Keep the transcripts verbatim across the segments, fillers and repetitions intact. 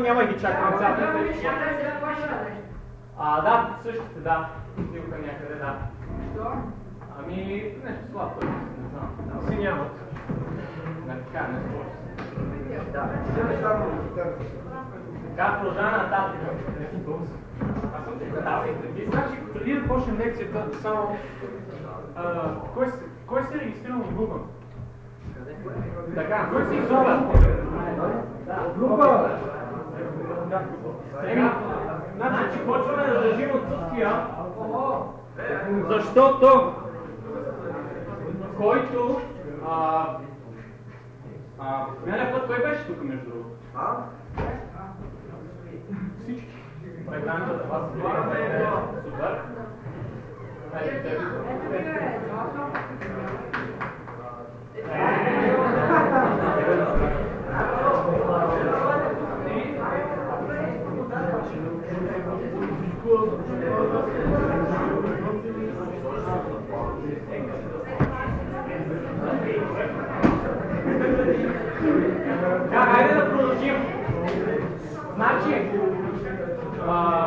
няма ги чакам цялата. А, да, същите, да. Стилка някъде, да. Що? Ами, нещо слабо, не знам. Си нямат. Не, така, не сложи. Да, ще само Така, продължаваме нататък. Аз съм те казал. И значи, преди да почнем лекцията, само... Кой се, кой се е регистрирал в Google? Така, Кой се изолва? Google! Еми, Значи, почваме да държим отсъствия, защото който... А, а, миналия път, кой беше тук между другото? А? Всички. Преграните за вас. Супер. Ето те. Да, хайде да продължим. Значи, а,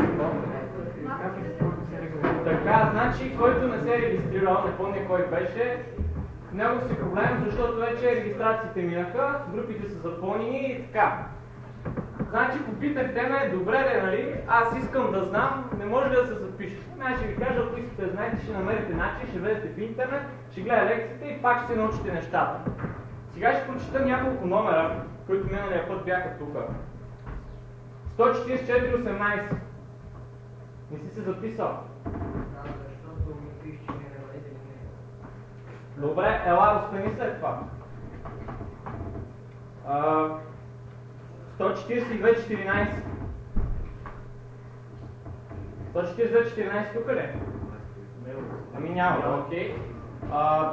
така, значи, който не се е регистрирал, не помня кой беше, него си проблем, защото вече регистрациите минаха, групите са запълнени и така. Значи, попитахте ме, добре ли, нали, аз искам да знам, не може ли да се запишете. Аз ще ви кажа, ако искате да знаете, ще намерите начин, ще влезете в интернет, ще гледате лекциите и пак ще се научите нещата. Сега ще прочита няколко номера, които миналия път бяха тук. сто четиридесет и четири осемнадесет. Не си се записал? Защото ми пише, че не наведе не. Добре, ела, остани след това. А, сто четиридесет и две четиринадесет. сто четиридесет и две четиринадесет тук ли? Ами няма, окей. А,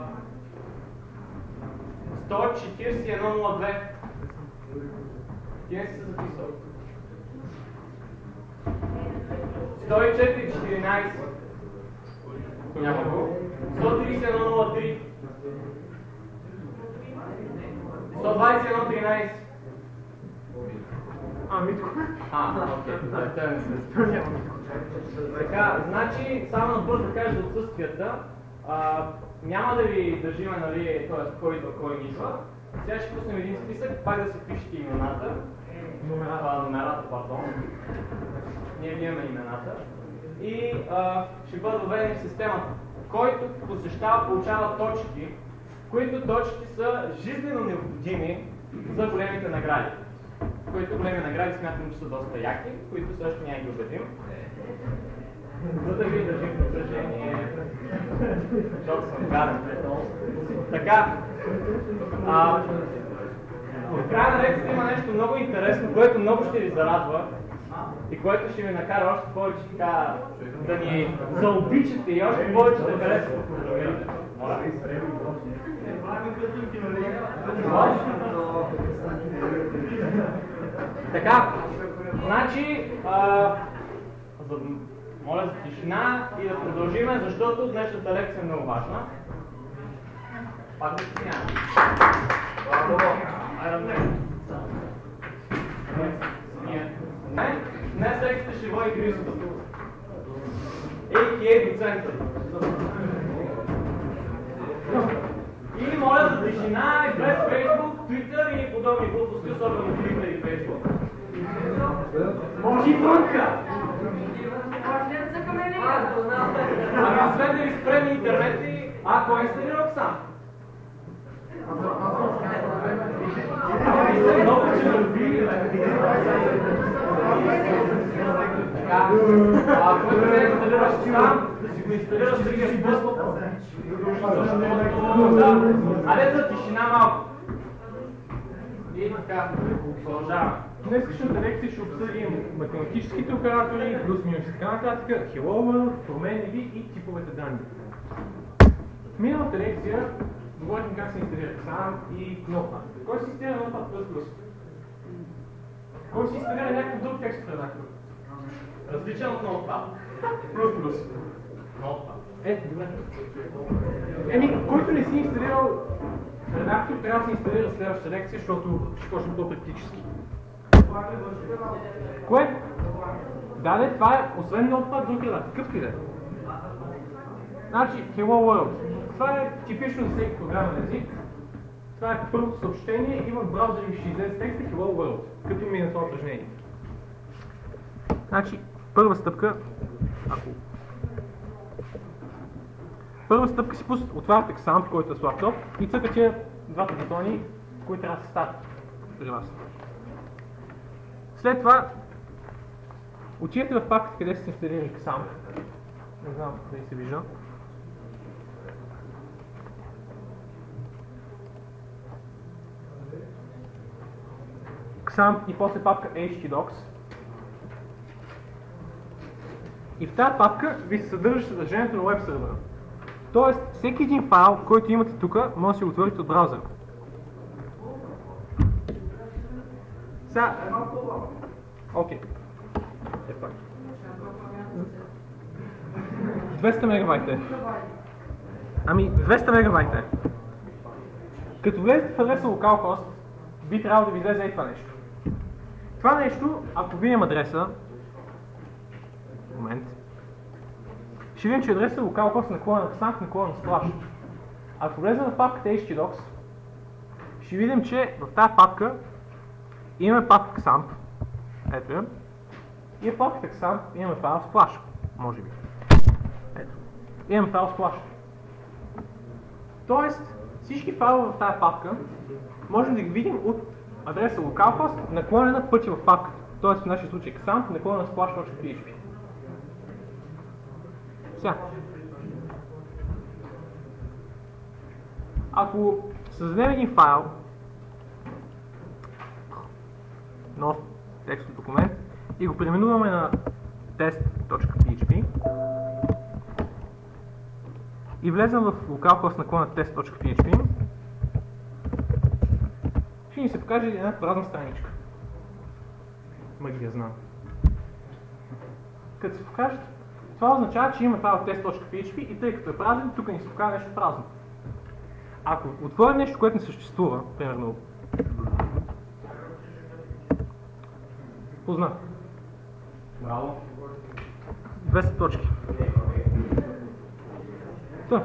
сто четиридесет и едно нула две. Ти не си се записал? сто и четири четиринадесет. Няма го. сто тридесет и едно нула три. сто двадесет и едно тринадесет. А, Митко. А, окей. Това не се Така, значи, само набързо да кажа за отсъствията. А, няма да ви държиме, нали, т.е. кой идва, кой не идва. Сега ще пуснем един списък, пак да се пишете имената. Номерата. А, номерата, пардон. Ние ви имаме имената. И а, ще бъдат въведени в системата. Който посещава, получава точки, които точки са жизнено необходими за големите награди. Които големи награди смятам, че са доста яки, които също няма ги убедим. За да ви държим в напрежение. Защото съм гаден. Така. А, в края на лекцията има нещо много интересно, което много ще ви зарадва и което ще ви накара още повече така да ни заобичате и още повече да харесвате програмирането. Така, значи, а, за, моля за тишина и да продължиме, защото днешната лекция е много важна. Пак да си няма. Не, днес лекцията ще води Христо. ей кей ей доцентът. И моля за тишина и без Facebook, Twitter и подобни глупости, особено Twitter и Facebook. Може и вънка! Ами освен да ви спрем интернет и... А, кой е инсталирал сам? Ами се много, че не любили, така, ако не се инсталираш сам, да си го инсталираш да ги е безплатно. Аре за тишина малко. И така, продължаваме. В днескашната лекция ще обсъдим математическите оператори, плюс-минус и така нататък, Hello World, променливи и типовете данни. В миналата лекция говорихме как се инсталира сам и Notepad. Кой си инсталира Notepad++? Кой си инсталира някакъв друг текст редактор? Различен от Notepad. Плюс-плюс. Notepad. Е, добре. Еми, който не си инсталирал редактор, трябва да се инсталира следващата лекция, защото ще почнем по-практически. Кое? Да, да, това е, освен Notepad, друг редактор, какъвто и да е. Значи, Hello World. Това е типично за всеки програмен език. Това е първото съобщение и в браузъра ви ще излезе текста Hello World, като ми е на това упражнение. Значи, първа стъпка, ако... Първа стъпка си пуснат, отваряте Xampp, който е с лаптоп и цъкате двата бутони, които трябва да се ставят при вас. След това, отидете в папката, къде сте инсталирали Xampp. Не знам дали се вижда. Xampp и после папка htdocs. И в тази папка ви се съдържа съдържанието на веб сервера. Тоест, всеки един файл, който имате тук, може да си го отворите от браузъра. Сега... Окей. Е пак. двеста мегабайта е. Ами, двеста мегабайта е. Като влезете в адреса localhost, би трябвало да ви излезе и това нещо. Това нещо, ако видим адреса, момент, ще видим, че адреса е localhost наклона на Xampp наклона на splash. Ако влезем в папката htdocs, ще видим, че в тази папка имаме папка Xampp, ето я, и в папката Xampp имаме файл splash, може би. Ето, имаме файл splash. Тоест, всички файлове в тази папка можем да ги видим от адреса localhost наклонена на пътя в папката. Тоест в нашия случай Xampp наклонена на splash.php. Сега. Ако създадем един файл, нов текстов документ и го преименуваме на test.php и влезем в localhost наклона на test.php, ще ни се покаже една празна страничка. Магия знам. Като се покаже, това означава, че има файл test.php и тъй като е празен, тук ни се покаже нещо празно. Ако отворим нещо, което не съществува, примерно познат. Браво. двеста точки. Та.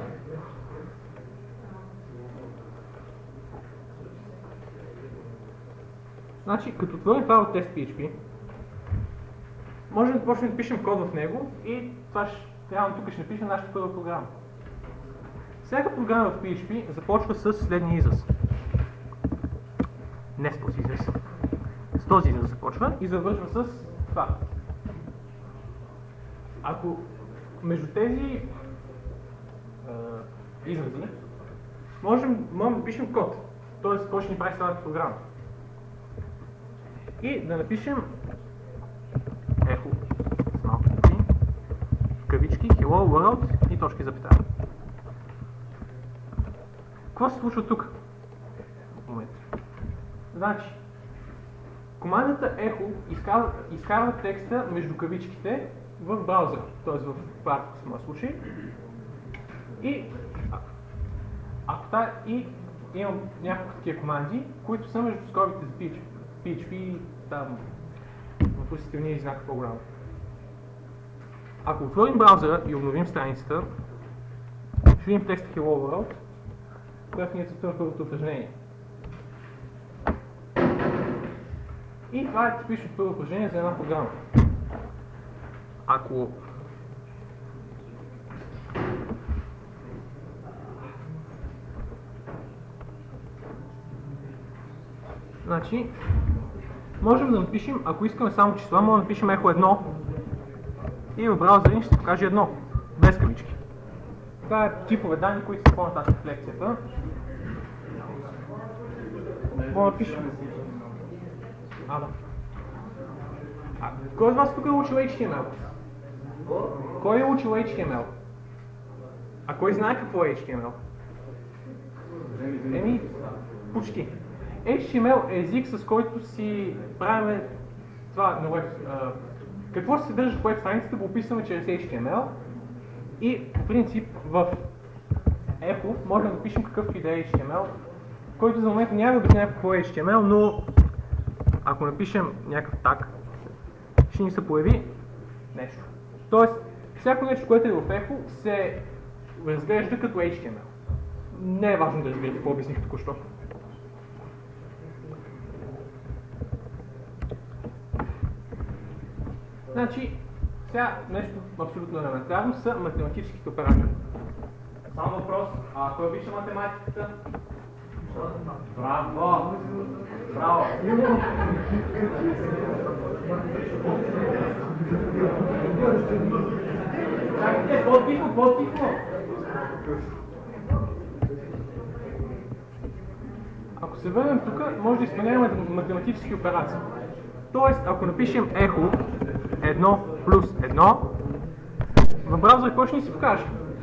Значи, като отворим файл test.php, можем да почнем да пишем код в него и това ще, реално тук ще напишем нашата първа програма. Всяка програма в пи ейч пи започва с следния израз. Не с този израз. С този израз започва и завършва с това. Ако между тези е, изрази можем, можем да пишем код, т.е. кой ще ни прави следната програма. И да напишем ехо с малко букви, кавички, hello world и точки запитания. Какво се случва тук? В момента. Значи, командата echo изкарва, изкарва текста между кавичките в браузъра, т.е. в Firefox в моя случай. И ако та, и имам няколко такива команди, които са между скобите за пи ейч пи, там въпросителния знак по-голямо. Ако отворим браузъра и обновим страницата, ще видим текста Hello World, която ни е целта на първото упражнение. И това е типично първо упражнение за една програма. Ако Значи, можем да напишем, ако искаме само числа, можем да напишем ехо едно и в браузъра ни ще се покаже едно, без кавички. Това е типове данни, които са по-нататък в лекцията. Може да пишем. А, да. А, кой от вас тук е учил ейч ти ем ел? Кой е учил ейч ти ем ел? А кой знае какво е ейч ти ем ел? Еми, почти. ейч ти ем ел е език, с който си правим това на веб. Какво се съдържа в веб страницата, го описваме чрез ейч ти ем ел и по принцип в Echo можем да пишем какъвто и да е ейч ти ем ел, който за момента няма да обясня какво е ейч ти ем ел, но ако напишем някакъв таг, ще ни се появи нещо. Тоест, всяко нещо, което е в ехо, се разглежда като ейч ти ем ел. Не е важно да разбирате какво обясних току-що. Значи, сега нещо абсолютно елементарно са математическите оператори. Само въпрос, а кой обича математиката? Браво! Браво! Чакайте, по-тихо, по-тихо! Ако се върнем тук, може да изпълняваме математически операции. Тоест, ако напишем ехо едно плюс едно, в браузъра какво ще ни се покаже?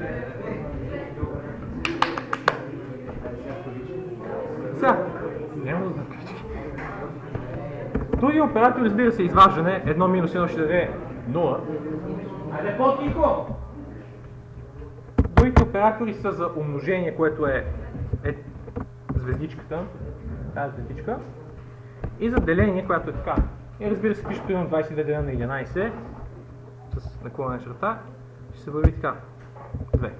Сега, няма да знам кавички. Този оператор, разбира се, изваждане, едно минус едно ще даде нула. Айде по-тихо! Другите оператори са за умножение, което е, е звездичката, тази звездичка, и за деление, която е така. И разбира се, пише примерно двадесет и две делено на единадесет, с наклонена черта, ще се върви така, две.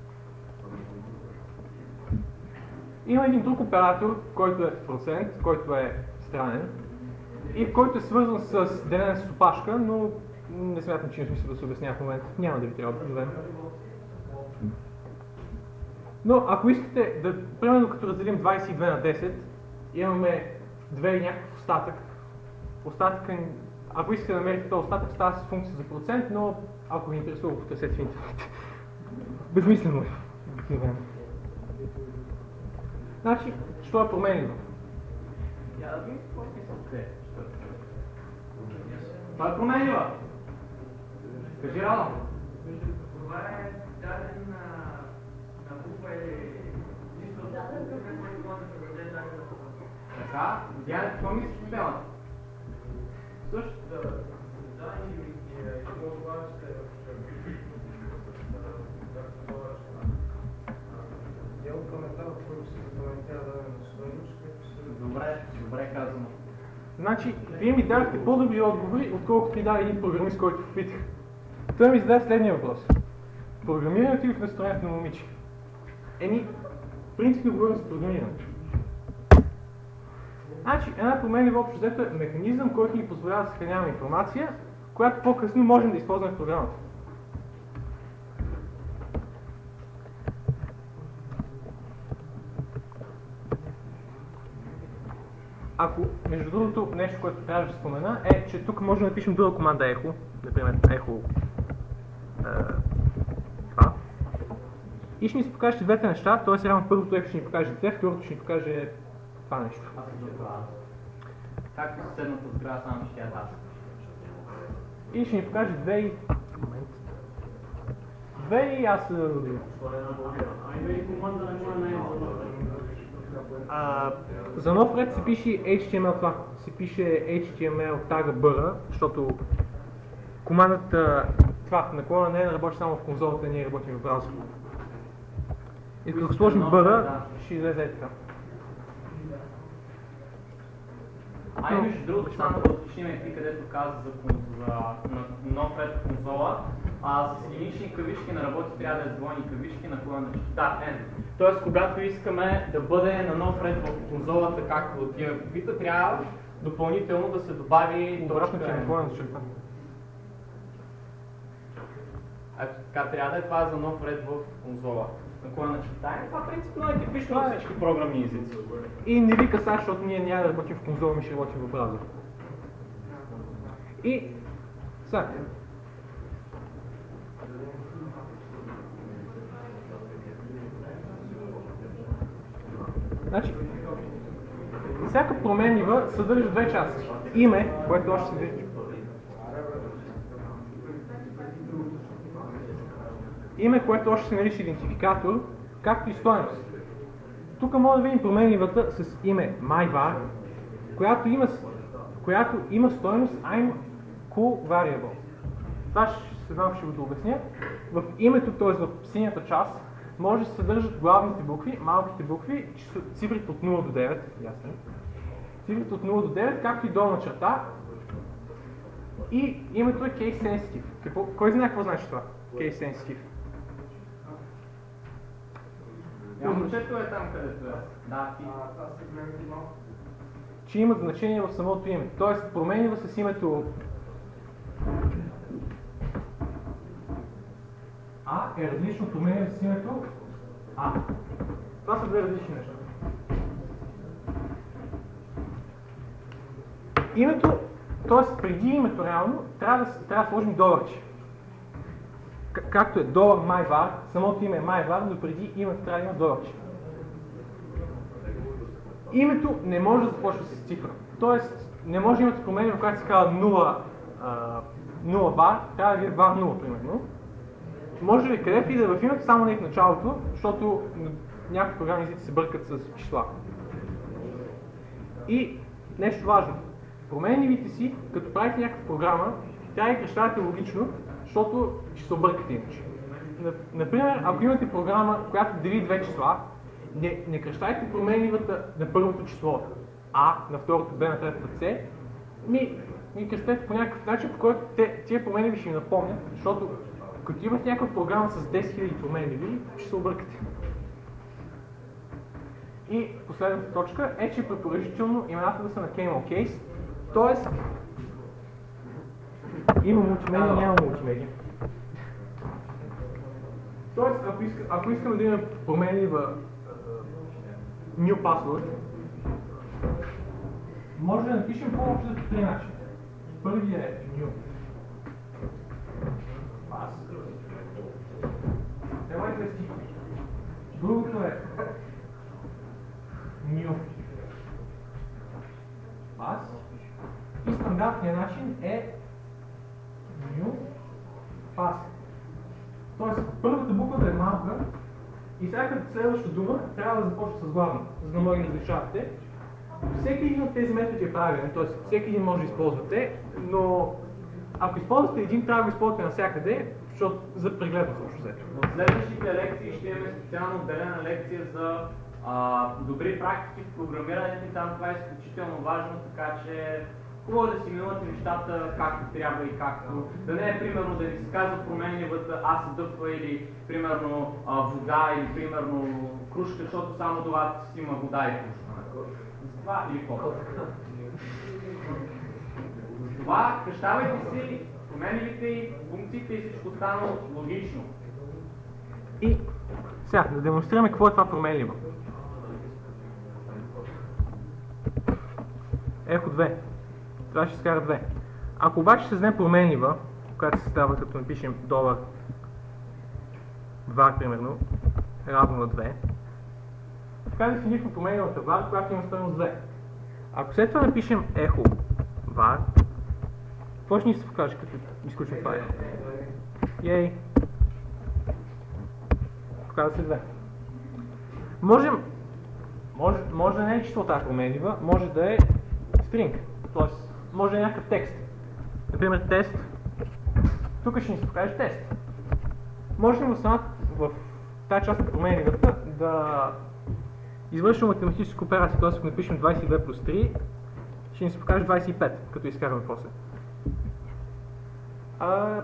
Има един друг оператор, който е процент, който е странен и който е свързан с делене с опашка, но не смятам, че има смисъл да се обяснява в момента. Няма да ви трябва да дадем. Но ако искате да, примерно като разделим двадесет и две на десет, имаме две и някакъв остатък. Остатъка, ако искате да намерите този остатък, става с функция за процент, но ако ви интересува, потърсете в интернет. Безмислено е. Обикновено. Значи, що е променливо? Я да видим какво смисъл те. Това е променлива. Кажи, Радо. Това е даден на на буква или нищо от това, което може да се даде даден на буква. Така, Диана, какво мислиш по темата? Също да даден и много важно ще Дело коментар, в който се коментира дадена стойност. Добре, добре казано. Значи, вие ми дадохте по-добри отговори, отколкото ми даде един програмист, който попитах. Той ми зададе следния въпрос. Програмирането ли в настроението на момиче? Еми, принципно говорим за програмирането. Значи, една променлива общо взето е механизъм, който ни позволява да съхраняваме информация, която по-късно можем да използваме в програмата. Ако, между другото, нещо, което трябва да спомена, е, че тук може да напишем друга команда ехо, например ехо е, това. И ще ни се покаже двете неща, т.е. реално първото ехо ще ни покаже две, второто ще ни покаже това нещо. Аз съм това. Както съседната сграда, само ще я дам. И ще ни покаже две и... Момент. Две и аз... А, за нов ред се пише ейч ти ем ел това. Се пише ейч ти ем ел тага бър, защото командата това наклона не работи само в конзолата, ние работим в браузър. И като сложим бър, ще излезе така. Ай, между другото, само да уточним и ти, където каза за, за на, нов ред в конзола, а с единични кавички на работи трябва да е с двойни кавички на клона на чета N. Тоест, когато искаме да бъде на нов ред в конзолата, както от тия попита, трябва допълнително да се добави точка N. Ето така трябва да е това за нов ред в конзола. На клона на чета N. Това принципно е типично на всички програмни езици. И не ви каса, защото ние няма да работим в конзола, ми ще работим в браузър. И сега. Значи, всяка променлива съдържа две части. Име, което още се вижда. Име, което още се нарича идентификатор, както и стойност. Тук може да видим променливата с име myVar, която има, която има стойност I'm cool variable. Това ще се знам, ще го обясня. В името, т.е. в синята част, може да се съдържат главните букви, малките букви, цифрите от нула до девет, ясно. цифрите от нула до девет, както и долна черта. И името е case sensitive. Какво, кой знае какво значи това? Case sensitive. Момчето е там, където е. Да, ти. Че имат значение в самото име. Тоест, променива се с името А е различно от променива с името А. Това са две различни неща. Името, т.е. преди името реално, трябва да, трябва да сложим доларче. Както е долар myvar, самото име е myvar, но преди името трябва да има доларче. Името не може да започва с цифра. Тоест, не може да имате промени, в която се казва нула var, трябва да ви е var нула, примерно. Може да ви където и да е в името, само не в началото, защото някои програмни езици се бъркат с числа. И нещо важно. Променливите си, като правите някаква програма, трябва да ги кръщавате логично, защото ще се объркате иначе. Например, ако имате програма, която дели две числа, не, не кръщайте променливата на първото число А, на второто Б, на третото С, ми, ми кръстете по някакъв начин, по който те, тия променливи ще ви напомнят, защото като имате някаква програма с десет хиляди променливи, ще се объркате. И последната точка е, че е препоръчително имената да са на camel case, т.е. има мултимедия, няма мултимедия. Тоест, ако, иска, ако искаме да имаме променлива uh, new password, може да напишем по-общо за три начина. Първият е new pass. Елайте да стихи. Другото е new pass. И стандартният начин е new pass. Тоест, първата буква да е малка и всяка следваща дума трябва да започва с главна, за да може да различавате. Всеки един от тези методи е правилен, т.е. всеки един може да използвате, но ако използвате един, трябва да го използвате навсякъде, защото за прегледност общо взето. В следващите лекции ще имаме специално отделена лекция за а, добри практики в програмирането и там това е изключително важно, така че хубаво да си минувате нещата както трябва и както. Да не е примерно да ви се казва променливата А се дъпва или примерно а, вода или примерно кружка, защото само това си има вода и кружка. Това или кола. Това кръщавайте си променливите и функциите и всичко останало логично. И сега да демонстрираме какво е това променливо. Ехо две. Това ще скара две. Ако обаче се вземе променлива, която се става като напишем долар var, примерно, равно на две, така да дефинираме променливата var, която има стойност две. Ако след това напишем ехо var, какво ще ни се покаже, като изключим това ехо? Ей! Показва се две. Можем, може, може да не е число тази променлива, може да е string, т.е. може да е някакъв текст. Например, тест. Тук ще ни се покаже тест. Може ли в тази част на променливата да извършим математическа операция, т.е. ако напишем двадесет и две плюс три, ще ни се покаже двадесет и пет, като изкараме после. А...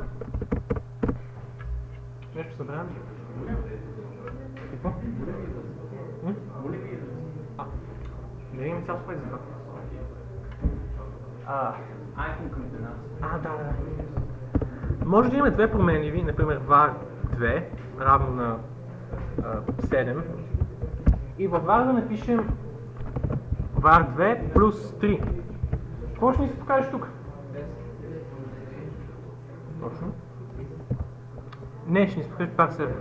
Нещо събрано? Какво? А, не имаме цял спайт за това. А, а, да, да. Може да имаме две променливи, например var две, равно на а, седем. И във var да напишем var две плюс три. Какво ще ни се покажеш тук? Точно. Не, ще ни се покажеш var седем.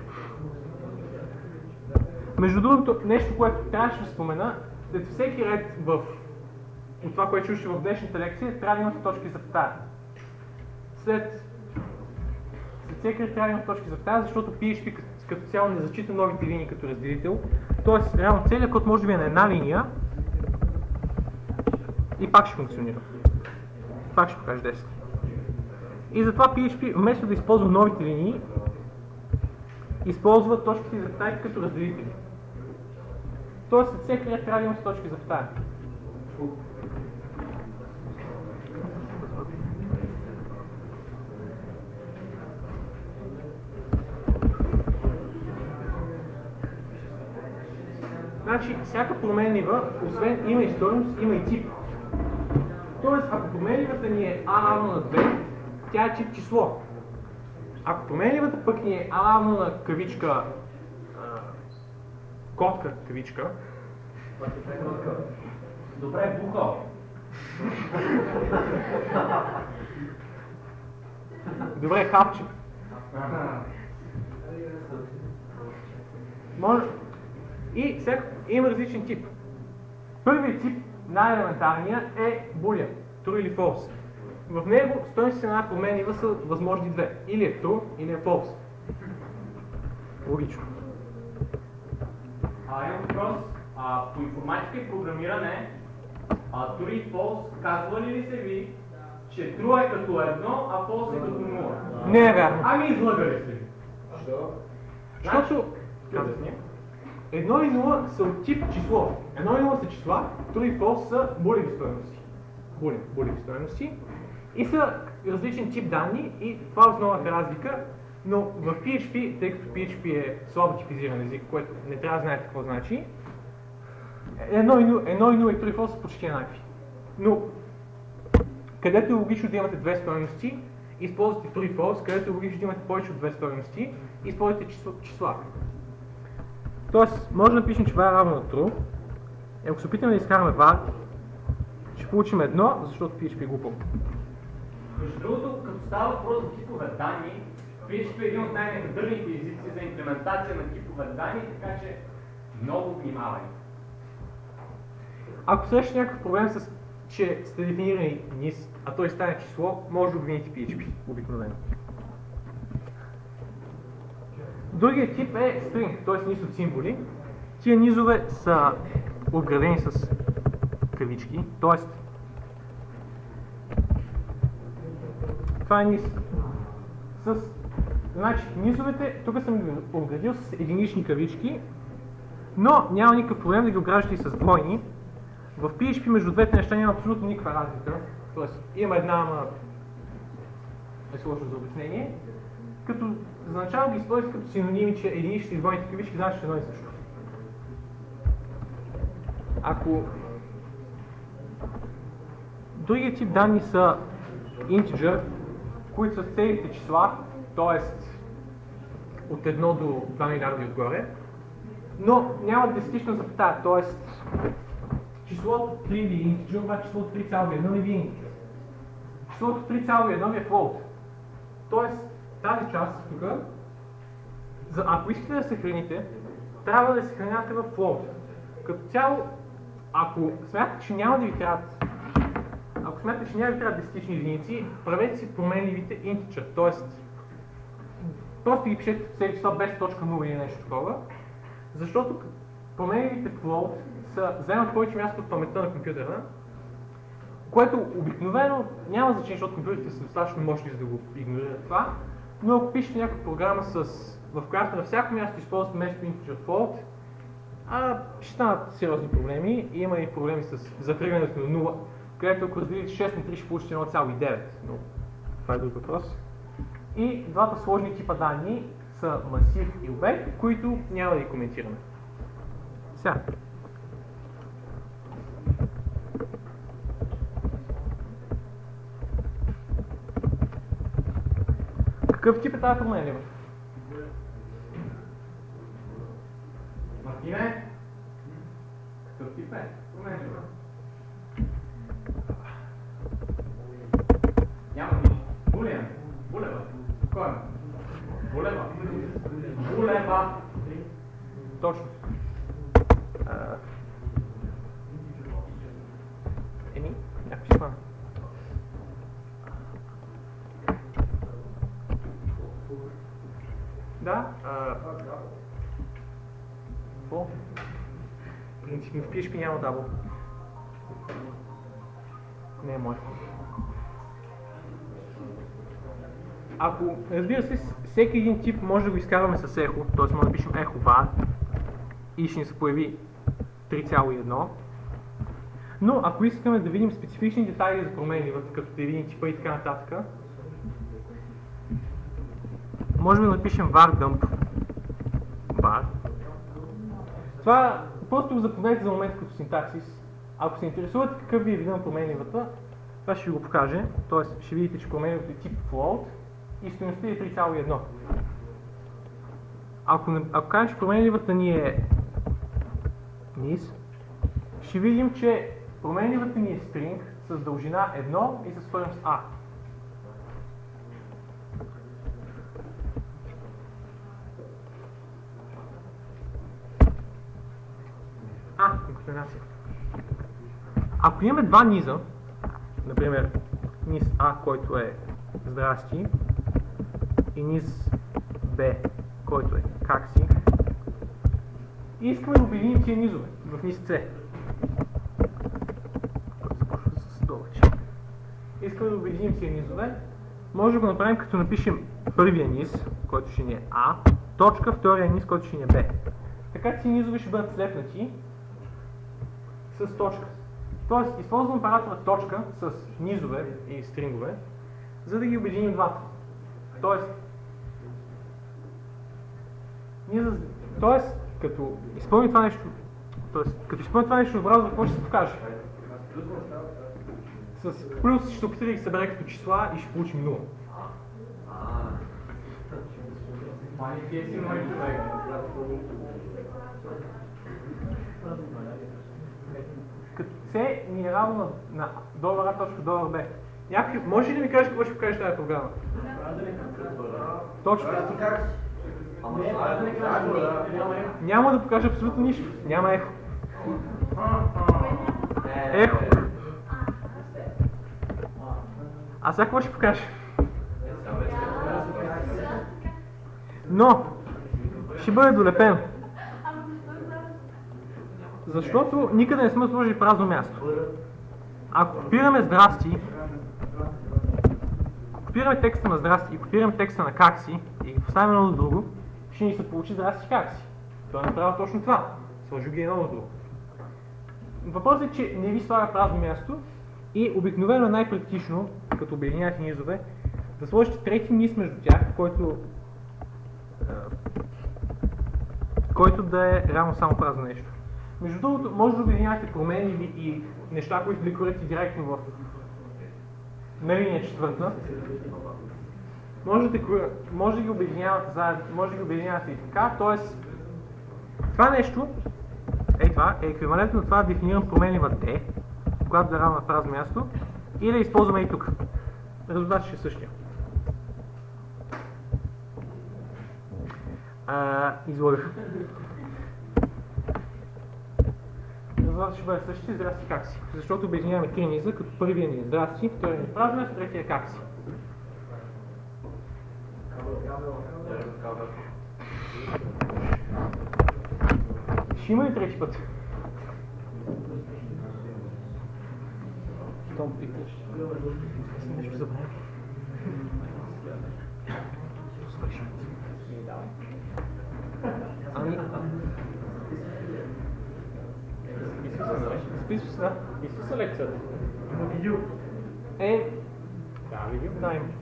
Между другото, нещо, което трябваше да спомена, след всеки ред в от това, което чуши в днешната лекция, трябва да имате точки за запетая. След, след всеки ред трябва да имате точки за запетая, защото пи ейч пи като, като цяло не зачита новите линии като разделител. Тоест, реално целият код може да ви е на една линия и пак ще функционира. Пак ще покаже десет. И затова пи ейч пи вместо да използва новите линии, използва точките за запетая като разделители. Тоест, след всеки ред трябва да имате точки за запетая. Значи, всяка променлива, освен има и стойност, има и тип. Тоест, ако променливата ни е а равно на две, тя е тип число. Ако променливата пък ни е а равно на кавичка, а, котка кавичка, добре, бухал. добре, хапче. Може. И сега има различен тип. Първият тип, най-елементарният, е boolean, true или false. В него стойностите на една променлива са възможни две. Или е true, или е false. Логично. А, имам въпрос. А, по информатика и програмиране, а, true и false, казва ли се ви, че true е като едно, а false е като нула? Не е вярно. Ами излъгали се ви. Защо? Защото едно и нула са от тип число. едно и нула са числа, true и false са булеви стойности. Булеви, булеви стойности. И са различен тип данни и това е основната разлика. Но в пи ейч пи, тъй като пи ейч пи е слабо типизиран език, което не трябва да знаете какво значи, едно и нула и true и false са почти еднакви. Но където е логично да имате две стойности, използвате true и false, където е логично да имате повече от две стойности, използвате числа. Тоест, може да напишем, че var е равно на true. Ако се опитаме да изкараме var, ще получим едно, защото пи ейч пи е глупо. Между другото, като става въпрос за типове данни, пи ейч пи е един от най-некадърните езици за имплементация на типове данни, така че много внимавай. Ако срещате някакъв проблем с, че сте дефинирани низ, а той стане число, може да обвините пи ейч пи, обикновено. Другият тип е string, т.е. низ от символи. Тия низове са обградени с кавички, т.е. това е низ. С... Значи, низовете, тук съм ги обградил с единични кавички, но няма никакъв проблем да ги обграждате и с двойни. В пи ейч пи между двете неща няма абсолютно никаква разлика. Тоест, има една, ама е сложно за обяснение. Като за начало ги използвате като синоними, че единичните и двойните кавички значат едно и също. Ако другият тип данни са integer, които са целите числа, т.е. от едно до два милиарда и отгоре, но нямат десетична запетая, т.е. числото три ви е integer, обаче числото три цяло едно не ви е integer. Числото три цяло едно ви е float. Т.е. тази част тук, ако искате да съхраните, трябва да я съхранявате в float. Като цяло, ако смятате, че няма да ви трябват Ако смятате, че няма да ви трябват десетични единици, правете си променливите integer, т.е. просто ги пишете цели числа без точка нула или нещо такова, защото променливите float са вземат повече място от паметта на компютъра, което обикновено няма значение, защото компютрите са достатъчно мощни, за да го игнорират това, но ако пишете някаква програма, с, в която на всяко място използвате вместо integer float, а, ще станат сериозни проблеми. Има и проблеми с закръгването на нула, където ако разделите шест на три ще получите едно цяло и девет, но това е друг въпрос. И двата сложни типа данни са масив и обект, които няма да ги коментираме. Сега. Какъв тип е тази променлива? Мартине? Какъв тип е? Променлива. Няма нищо. Булева. Булева. Кой? Булева. Булева. Точно. А... Еми, някакви си хвана. Да. А... Какво? Принципно в пи ейч пи няма дабл. Не е мой. Ако, разбира се, всеки един тип може да го изкарваме с ехо, т.е. може да пишем ехо var и ще ни се появи три цяло и едно. Но ако искаме да видим специфични детайли за променливата, като девини типа и така нататък, можем да напишем var dump var. Това просто го запомнете за момент като синтаксис. Ако се интересувате какъв ви е вида на променливата, това ще ви го покаже. Тоест ще видите, че променливата е тип float и стойността е три цяло и едно. Ако, ако кажем, че променливата ни е низ, ще видим, че променливата ни е string с дължина едно и с стойност a. А, конкатенация. Ако имаме два низа, например низ А, който е здрасти, и низ Б, който е как си, и искаме да обединим тия низове в низ С, който започва с долъче. Искаме да обединим тия низове, може да го направим като напишем първия низ, който ще ни е А, точка, втория низ, който ще ни е Б. Така че низове ще бъдат слепнати с точка. Тоест, използвам оператора точка с низове и стрингове, за да ги обединим двата. Тоест, низа, тоест като изпълним това нещо, тоест, като изпълним това нещо в браузър, какво ще се покаже? С плюс ще опитате да ги събере като числа и ще получим нула. Като C ни е равно на $A точка $B. Някой, може ли да ми кажеш какво ще покажеш тази програма? Точка. Няма да покажа абсолютно нищо. Няма ехо. Ехо. А сега какво ще покажа? Но ще бъде долепено. Защото никъде не сме сложили празно място. Ако копираме здрасти, копираме текста на здрасти и копираме текста на как си и ги поставим едно до друго, ще ни се получи здрасти как си. Той е направил точно това. Сложи ги едно до друго. Въпросът е, че не ви слага празно място и обикновено е най-практично, като обединявате низове, да сложите трети низ между тях, който, който да е равно само празно нещо. Между другото, може да обединявате промени и неща, които декорирате директно в на линия четвърта. Може да, може да ги обединявате заедно, може да ги обединявате и така, т.е. това нещо, е това, е еквивалентно на това да дефинирам променлива D, която да е равна на празно място, и да използваме и тук. Резултатът ще е същия. А, излагах. Резултатът ще бъде същия, здрасти как си. Защото обединяваме три низа, като първия ни е здрасти, втория ни е празно място, третия е как си. Ще има ли трети път? Щом питаш. Съм нещо забравя. Ами... Изписва се, да. Изписва лекцията. Видео. Е... Да, видео. Да, има.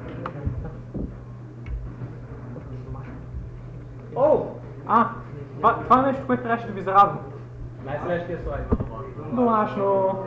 О! А! Това, това е нещо, което трябваше да ви зарадва. Най-следващия слайд. Домашно!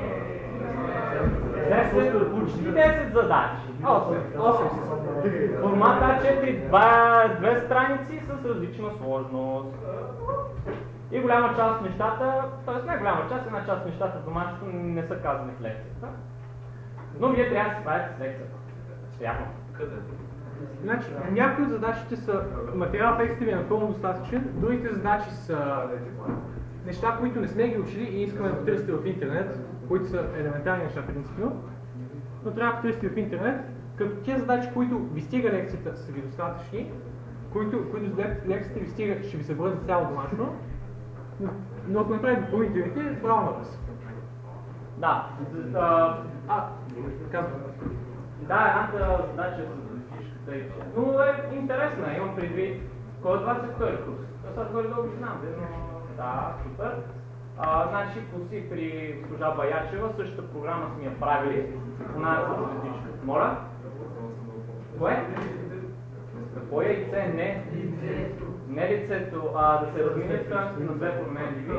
десет задачи. осем. Формат А четири, две страници с различна сложност. И голяма част от нещата, т.е. не голяма част, една част от нещата в домашното не са казани в лекцията. Но вие трябва да се справите с лекцията. Явно. Значи, някои от задачите са материал текстът ви е напълно достатъчен, другите задачи са неща, които не сме ги учили и искаме да потърсите в интернет, които са елементарни неща принципно, но трябва да потърсите в интернет, като тези задачи, които ви стига лекцията, са ви достатъчни, които, които лекцията ви стига, ще ви се бъдат цяло домашно, но, но ако направите допълнителните, право на вас. Да. А, а казвам. Да, едната задача с фишката и но е интересна, имам предвид. Кой от вас е втори курс? Аз аз горе-долу ги знам, но да, супер. А, значи коси при госпожа Баячева, същата програма сме я правили. Она е фотометрична. Моля? Кое? Какво яйце? Не. Не лицето, а да се размине стоеността на две променливи.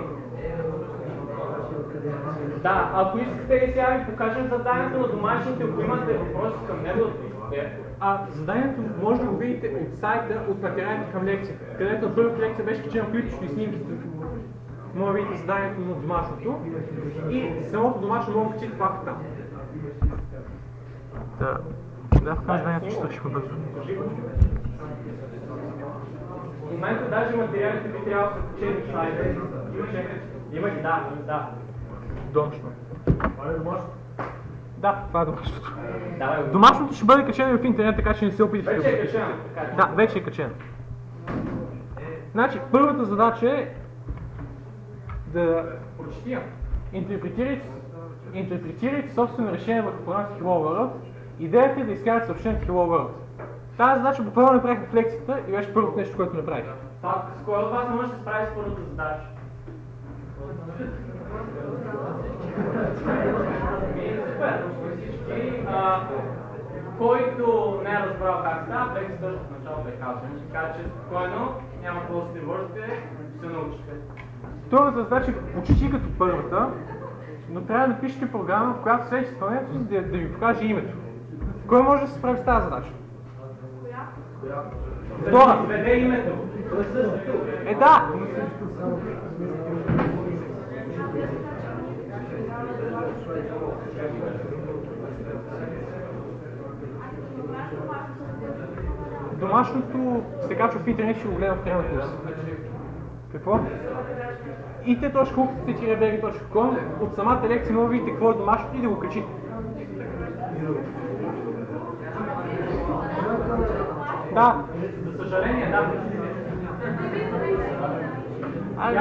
Да, ако искате ли сега ви покажем заданието на домашните, ако имате въпроси към него, А заданието може да го видите от сайта, от материалите към лекцията, където на първата лекция беше качено ключовото и снимките. Може да видите заданието на домашното и самото домашно може да качите пак там. Да, да, в крайна заданието ще свършим бързо. В момента даже материалите би трябвало да са качени в сайта. Има ги, да, да. Домашно. Да, това е домашното. Давай, Домашното ще бъде качено в интернет, така че не се опитвате. вече е качено. Така, Да, вече е качено. Значи, първата задача е да прочетия. интерпретирате, интерпретирате собствено решение върху програмата Hello World. Идеята е да изкарате съобщението Hello World. Тази задача буквално направихме в лекцията и беше първото нещо, което направих. Так, с кой от вас може да се справи с първата задача? Супер! Всички, а, който не е разбрал как става, бе се държа в началото е казвам. Така че спокойно, няма какво да се вършите, ще се научите. Втората задача е почти като първата, но трябва да напишете програма, в която след изпълнението да, да ви покаже името. Кой може да се справи с тази задача? Да си изведе името. Е, да! Домашното се качва в интернет, ще го гледам в края на курса. Какво? и те точка хук точка би джи точка ком от самата лекция може да видите какво е домашното и да го качите. Да. За съжаление, да. Айде.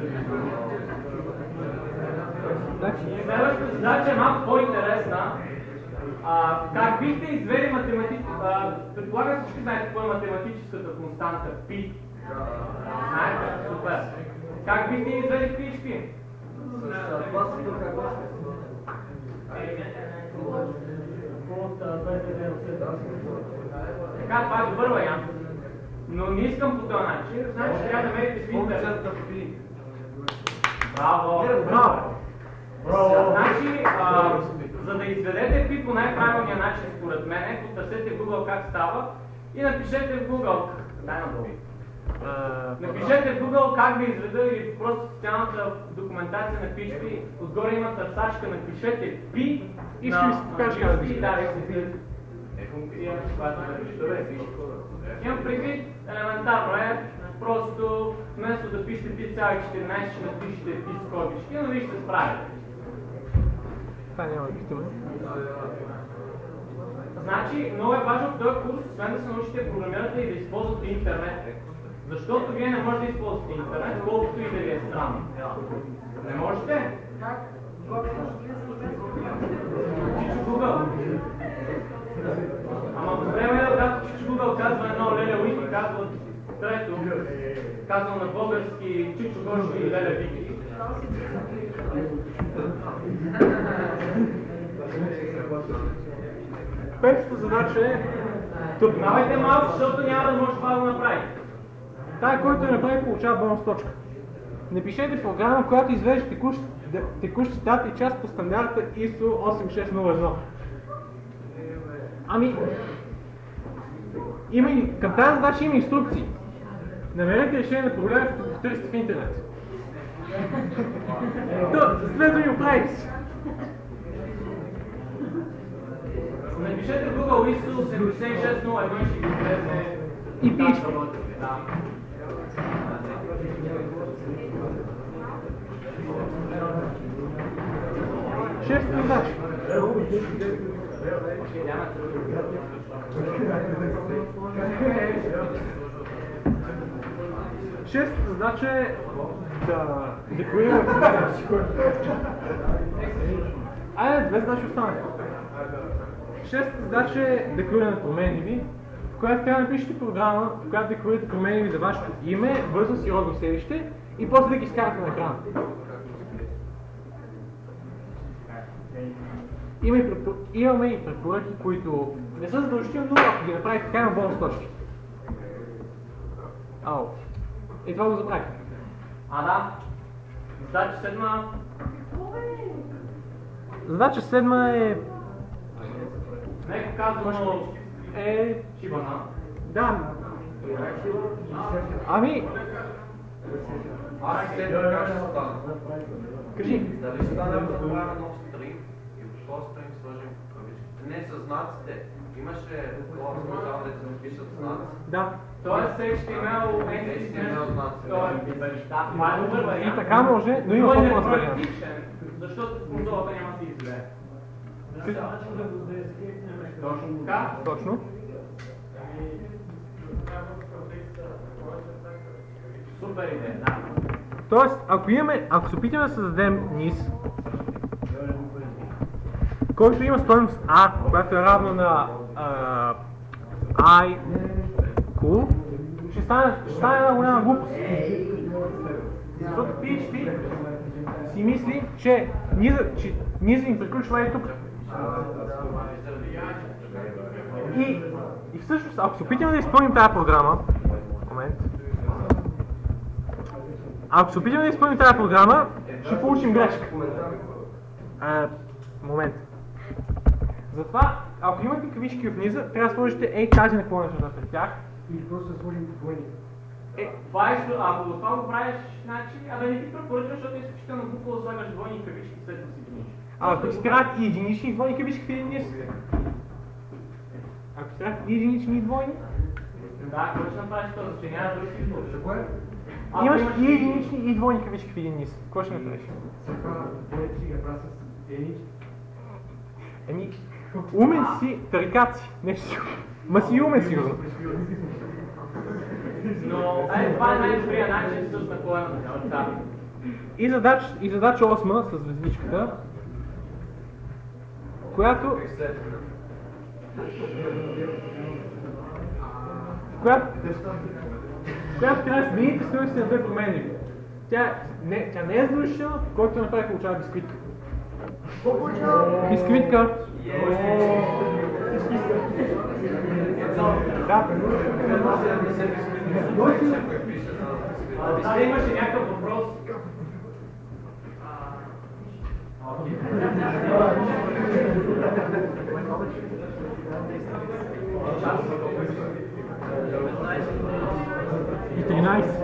Следващата задача е малко по-интересна. А, как бихте извели математическа... Предполагам всички знаете какво е математическата константа π. Знаете? Супер. Как бихте извели π и π? Така, това е добър вариант. Но не искам по този начин. Значи трябва да намерите в интернет. Браво! Браво! Браво! Значи, а, за да изведете π по най-правилния начин, според мен, потърсете в Google как става и напишете в Google. Дай надолу. Напишете в Google как да изведа или просто специалната документация на пи ейч пи. Отгоре има търсачка, напишете π и ще ви се покаже как да изведете. Функция, която да виждате. Имам предвид, елементарно е, просто вместо да пишете пи цяло четиринайсет, ще напишете π скобички, но вие ще се справите. Това няма да питаме. Значи, много е важно в този курс, освен да се научите да програмирате и да използвате интернет. Защото вие не можете да използвате интернет, колкото и да ви е странно. Не можете? Как? Чичо Google. Ама проблема е, когато Чичо Google казва едно, Леля Уики казва трето, казвам на български Чичо Гошо и Леля Вики. Петата задача е... Внимавайте малко, защото няма да може това да го направите. Тая, който я направи, получава бонус точка. Напишете програма, която извежда текущ, текущи дата и час по стандарта ай ес о осем шест нула едно. Ами... Има и, към тази задача има инструкции. Намерете решение на проблема, като потърсите в интернет. То, следва и оправите си. Напишете в Google ай ес о осем шест нула едно и ще ги излезе и пиш. Да. Шеста задача. Шестата задача е да декорираме програмата си. Айде, две задачи останаха. Шестата задача е декориране на променливи. в която трябва да напишете програма, в която декларирате промени ви за вашето име, възраст и родно селище и после да ги изкарате на екрана. Има и препор... Имаме и препоръки, които не са задължителни, но ако ги направите така, има бонус точки. Ау. И това го забравих. А, да. Задача седма. Задача седма е... Меко казано е... шибана. Да. Ами... Аз седна как ще стане. Кажи. Дали ще стане да направя нов стрим и в този стрим сложим кавички. Не с знаците. Имаше това смисъл да се напишат знаци. Да. Тоест Ейч Ти Ем Ел, Ейч Ти Ем Ел знаци. Да, това е добър вариант. И така може, но има по-прост вариант. Практичен, защото в конзолата няма да се излее. Точно така. Точно. Супер идея, да. Тоест, ако имаме, ако се опитаме да създадем низ, който има стойност A, която е равна на uh, I, cool, ще стане, ще стане една голяма глупост. Защото Пи Ейч Пи си мисли, че низа, че низа им приключва и тук. И, и всъщност, ако се опитаме да изпълним тази програма, момент, ако се опитаме да изпълним тази програма, ще получим грешка. А, момент. Затова, ако имате кавички в низа, трябва да сложите ей тази наклонена черта пред тях. Или просто да сложим двойни. Е, това е, ако това го правиш, значи, а да не ти препоръчвам, защото е изключително глупо да слагаш двойни кавички след да си единички. А ако си трябват и единични и двойни кавички в един низ? Ако си трябват и единични и двойни? Да, какво ще направиш това, че няма друг избор? За кое? Имаш и единични и двойни кавички в един низ. Какво ще направиш? Сега двойните си ги направя с единични. Еми, умен си, тарикат си, нещо си. Ма си умен сигурно. Но, е, това е най-добрият начин с наклонена черта. И задача, и задача осма с звездичката, която... която... която трябва да смените стойности на две промени. Тя не, тя не е задължителна, който направи получава бисквитка. Бисквитка! Да. Да, имаше някакъв въпрос. И тринайсет.